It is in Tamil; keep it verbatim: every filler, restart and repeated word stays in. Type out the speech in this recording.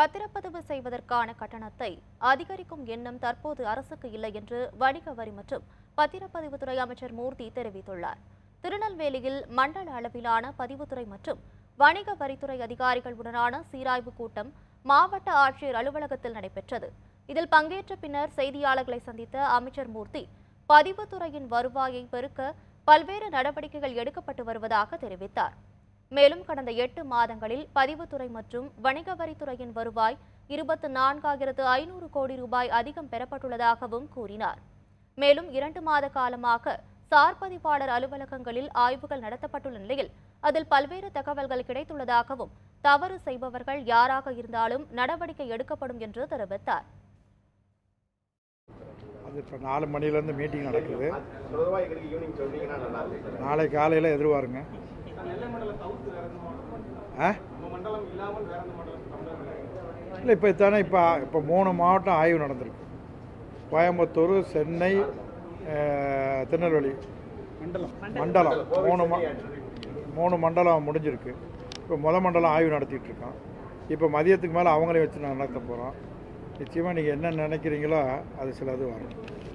பத்திரப்பதிவு செய்வதற்கான கட்டணத்தை அதிகரிக்கும் எண்ணம் தற்போது அரசுக்கு இல்லை என்று வணிக வரி மற்றும் பத்திரப்பதிவுத்துறை அமைச்சர் மூர்த்தி தெரிவித்துள்ளார். திருநெல்வேலியில் மண்டல அளவிலான பதிவுத்துறை மற்றும் வணிக வரித்துறை அதிகாரிகளுடனான சீராய்வு கூட்டம் மாவட்ட ஆட்சியர் அலுவலகத்தில் நடைபெற்றது. இதில் பங்கேற்ற பின்னர் செய்தியாளர்களை சந்தித்த அமைச்சர் மூர்த்தி பதிவுத்துறையின் வருவாயை பெருக்க பல்வேறு நடவடிக்கைகள் எடுக்கப்பட்டு வருவதாக தெரிவித்தார். மேலும் கடந்த எட்டு மாதங்களில் பதிவுத்துறை மற்றும் வணிக வரித்துறையின் வருவாய் இருபத்தி நான்காயிரத்து ஐநூறு கோடி ரூபாய் அதிகம் பெறப்பட்டுள்ளதாகவும் கூறினார். மேலும் இரண்டு மாத காலமாக சார் பதிவாளர் அலுவலகங்களில் ஆய்வுகள் நடத்தப்பட்டுள்ள நிலையில் அதில் பல்வேறு தகவல்கள் கிடைத்துள்ளதாகவும் தவறு செய்பவர்கள் யாராக இருந்தாலும் நடவடிக்கை எடுக்கப்படும் என்று தெரிவித்தார். அது இப்போ நாலு மணிலேருந்து மீட்டிங் நடக்குது. நாளை காலையில் எதிர்பாருங்க. இல்லை இப்போ தானே இப்போ இப்போ மூணு மாவட்டம் ஆய்வு நடந்திருக்கு. கோயம்புத்தூர், சென்னை, திருநெல்வேலி மண்டலம் மூணு மா மூணு மண்டலம் முடிஞ்சிருக்கு. இப்போ முதல் மண்டலம் ஆய்வு நடத்திட்டு இருக்கோம். இப்போ மதியத்துக்கு மேலே அவங்களையும் வச்சு நடத்த போகிறோம். நிச்சயமாக நீங்கள் என்ன நினைக்கிறீங்களோ அது சிலது வரும்.